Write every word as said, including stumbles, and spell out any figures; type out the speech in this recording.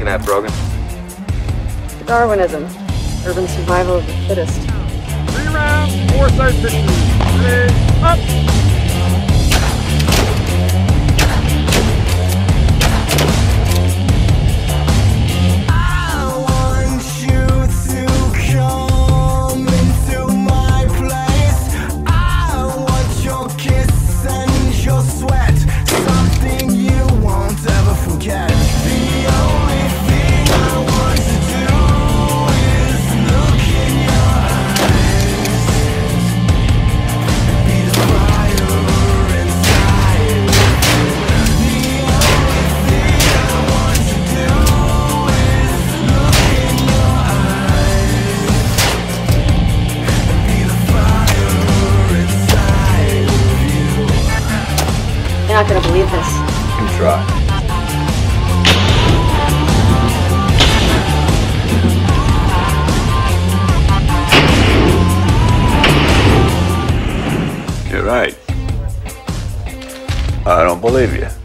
looking at, Brogan? Darwinism. Urban survival of the fittest. Three rounds, four side pitches. Ready, up! You're not gonna believe this. You try. You're right. I don't believe you.